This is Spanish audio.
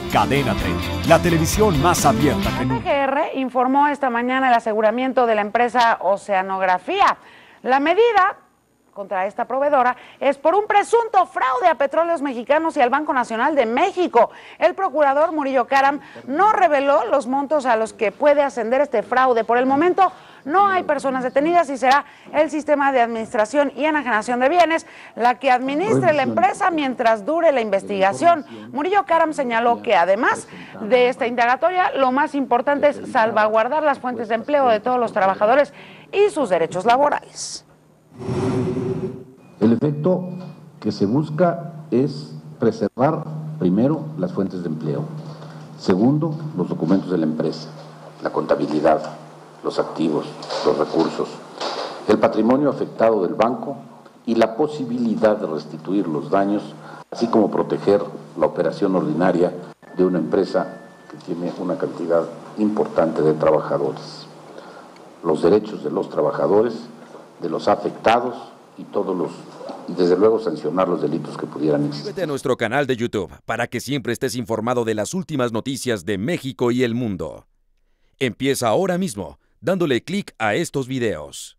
Cadena 30, la televisión más abierta que nunca. PGR informó esta mañana el aseguramiento de la empresa Oceanografía. La medida contra esta proveedora es por un presunto fraude a Petróleos Mexicanos y al Banco Nacional de México. El procurador Murillo Karam no reveló los montos a los que puede ascender este fraude. Por el momento no hay personas detenidas y será el sistema de administración y enajenación de bienes la que administre la empresa mientras dure la investigación. Murillo Karam señaló que además de esta indagatoria, lo más importante es salvaguardar las fuentes de empleo de todos los trabajadores y sus derechos laborales. El efecto que se busca es preservar, primero, las fuentes de empleo. Segundo, los documentos de la empresa, la contabilidad, los activos, los recursos, el patrimonio afectado del banco y la posibilidad de restituir los daños, así como proteger la operación ordinaria de una empresa que tiene una cantidad importante de trabajadores. Los derechos de los trabajadores, de los afectados y desde luego sancionar los delitos que pudieran existir. Suscríbete a nuestro canal de YouTube para que siempre estés informado de las últimas noticias de México y el mundo. Empieza ahora mismo dándole clic a estos videos.